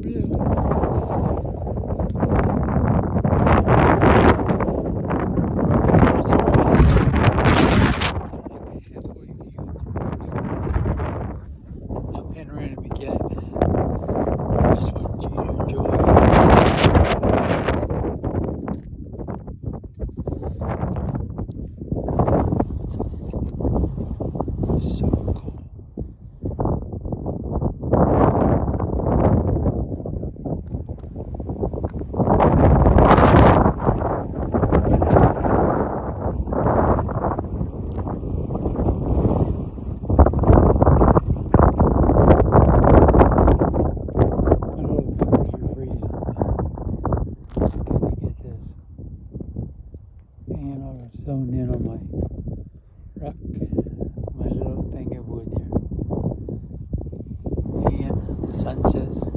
Panoramic again. Just wanted you to enjoy. So cool. And I was zoned in on my rock, my little thing of wood there. And the sun says